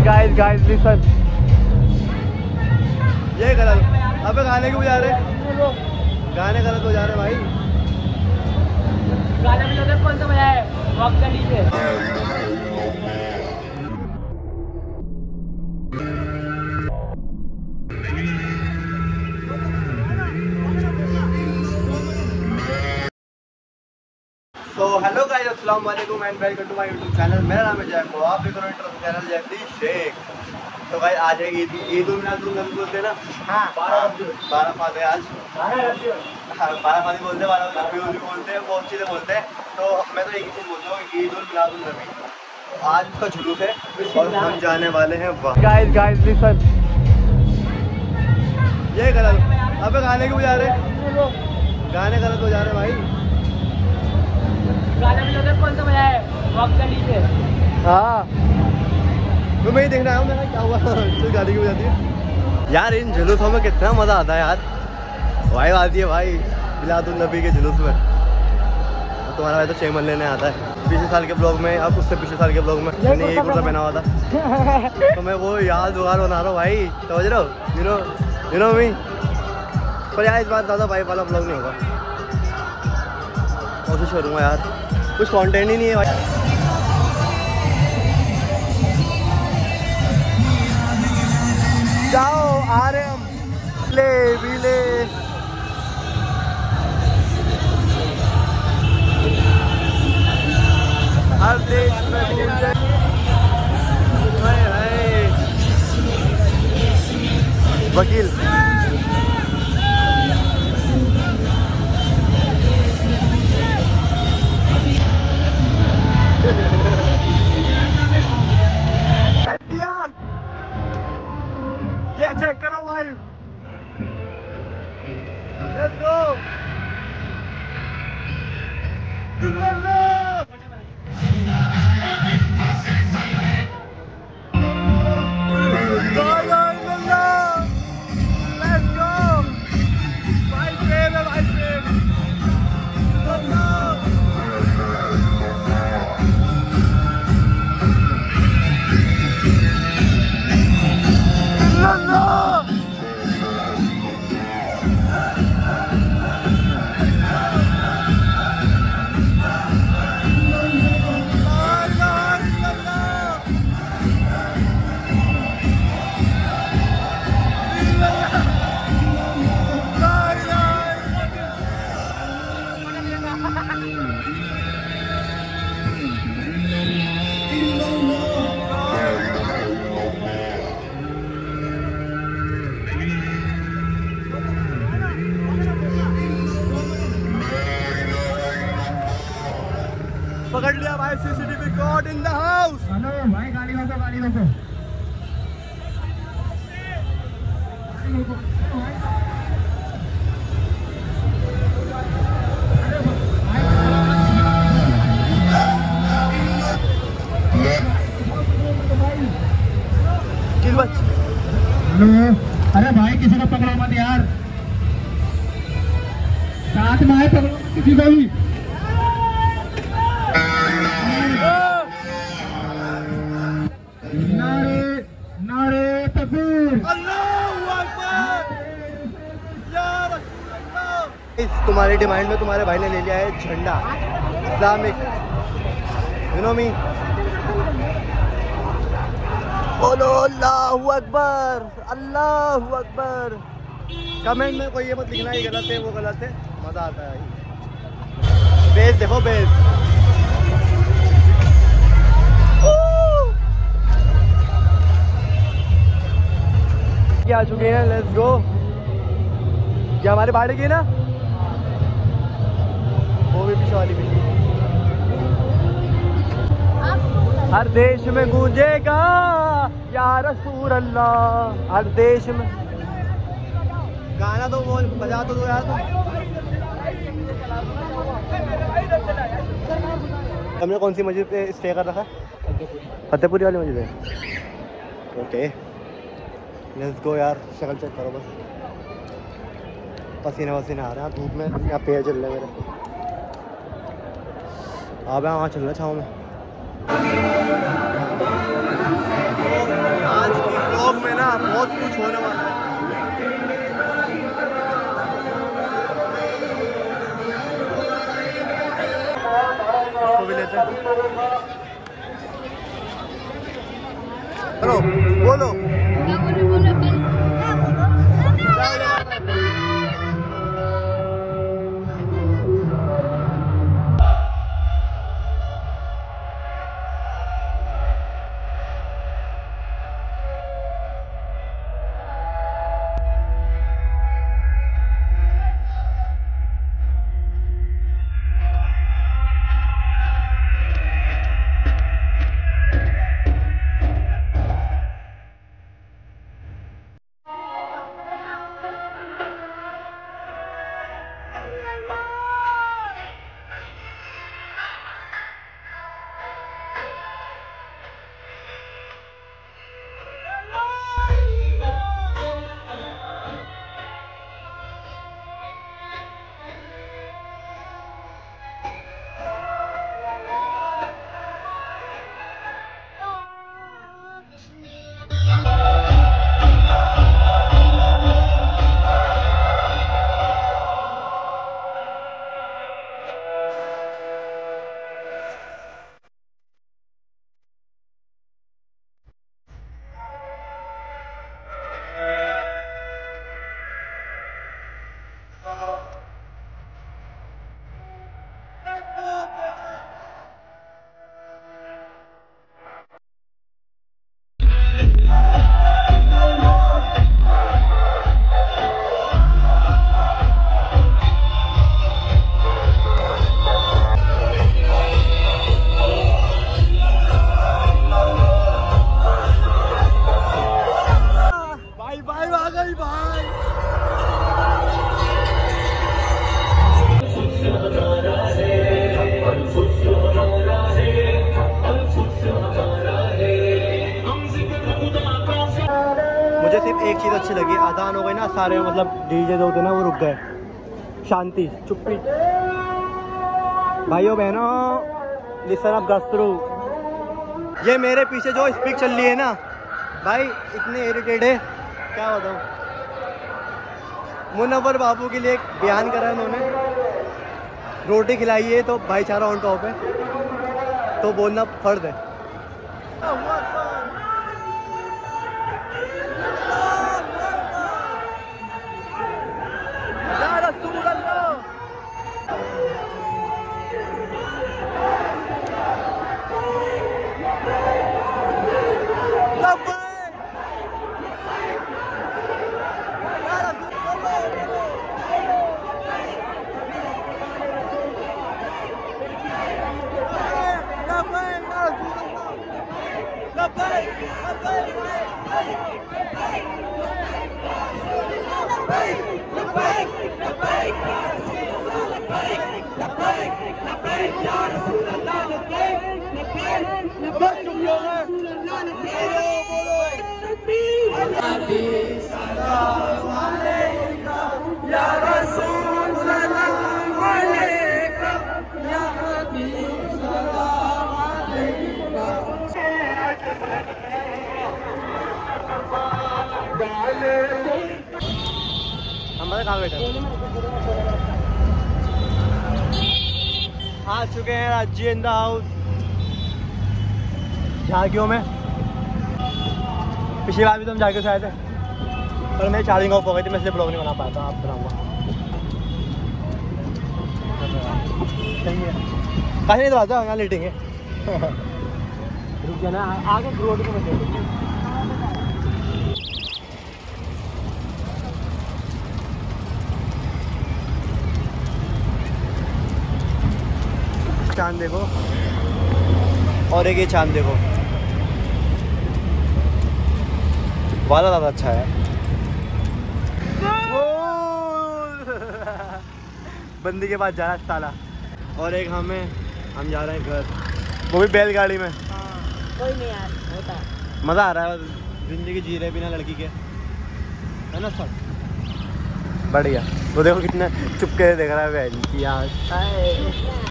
Guys listen, ये गलत। अबे गाने क्यों बजा रहे? गाने गलत हो जा रहे भाई। गाना भी लोग कौन सा बजा है? वक्त का डीजे। तो हेलो गाइस, अस्सलाम वालेकुम and welcome to my YouTube channel. मेरा नाम है जयपुर, आप देख रहे हो चैनल जयपुर शेख। तो गाइस आज है ईद उल मिलादुन नबी बोलते हैं ना। हाँ, 12 फाते आज। 12 फाते बोलते हैं, 12 रबी भी बोलते हैं, बहुत चीज़ें बोलते हैं। तो मैं तो एक ही चीज़ बोलता हूँ, ईद उल मिलादुन नबी। तो आज उसका जुलूस है और हम जाने वाले हैं वहाँ। गाइस लिसन, ये गलत। अबे गाने क्यों बजा रहे? गाने गलत हो जा रहे भाई। गाना भी लोग कौन सा बजा है? वक्त का डीजे। हाँ, तो मैं ही देखना आया हूँ, मैं क्या हुआ तो गाड़ी क्यों बजाती है यार। इन जुलूसों में कितना मज़ा आता है यार, वाइब आती है भाई मिलादुन नबी के जुलूस में। और तुम्हारा भाई तो चेमन लेने आता है। पिछले साल के ब्लॉग में, अब उससे पिछले साल के ब्लॉग में मैंने यही कुर्ता पहना हुआ था। तो मैं वो याद दुआर बना रहा हूँ भाई, समझ रहे हो? You know me. पर यार इस बार ज़्यादा वाइब वाला ब्लॉग नहीं होगा, कोशिश करूँगा यार, कुछ कंटेंट ही नहीं है भाई। जाओ आ रहे हम, ले भी ले। हर देश में गूंजे वकील। Yeah, check it out. Let's go. पकड़ लिया भाई, CCTV caught in the house. Hello भाई, गाड़ी रोको, गाड़ी रोको। हेलो, अरे भाई किसी को पकड़ो मत यार, साथ में आए, पकड़ो किसी को भी। नारे तकबीर, अल्लाहू अकबर, या रसूल अल्लाह। तुम्हारी डिमांड में तुम्हारे भाई ने ले लिया है झंडा इस्लामिक, यू नो मी। बोलो अल्लाहू अकबर, अल्लाहू अकबर। कमेंट में कोई ये मत लिखना ये गलत है वो गलत है, मज़ा आता है। बेस देखो, बेस आ चुके हैं। Let's go. क्या हमारे भाड़े की ना, वो भी पीछे वाली भी। हर देश में गूंजेगा या रसूल अल्लाह, हर देश में। गाना तो वो बजा तो दो यार तुम। हमने कौन सी मस्जिद पे स्टे कर रखा है? फतेहपुरी वाली मस्जिद है। ओके लेट्स गो यार, शक्ल चेक करो बस, पसीने वसीने आ रहे हैं धूप में, यहाँ पैर चल रहे मेरे। आप वहाँ चल रहे छाँव में। चलो बोलो। क्या बोलो मुझे सिर्फ एक चीज़ अच्छी लगी, अजान हो गई ना, सारे मतलब डीजे जो होते ना वो रुक गए, शांति, चुप्पी। भाइयों बहनों, लिसन अप गस्त्रू। ये मेरे पीछे जो स्पीक चल रही है ना भाई, इतने इरिटेट है क्या बताऊँ। मुनव्वर बाबू के लिए एक बयान करा है उन्होंने, रोटी खिलाई है तो भाईचारा ऑन टॉप है, तो बोलना फर्ज है। हमारे कहाँ बैठे आ चुके हैं राज्य इन द हाउस झाकियों में। पिछली बार भी तो हम झाकियों से आए थे, पर मेरी चार्जिंग ऑफ हो गई थी, मैं इसलिए ब्लॉग नहीं बना पाया था। आप बनाऊंगा सही है, कहीं नहीं दरवाजा यहाँ लेटेंगे। रुक जाना आगे रोड को बचे। चांद देखो, और एक ये चांद देखो, वाला ज़्यादा अच्छा है। बंदी के पास जा रहा है ताला, और एक हम जा रहे हैं घर, वो भी बैलगाड़ी में। कोई नहीं यार, होता है, मज़ा आ रहा है, जिंदगी जी रहे बिना लड़की के, है ना सर। बढ़िया। तो देखो कितना चुपके से देख रहा है यार।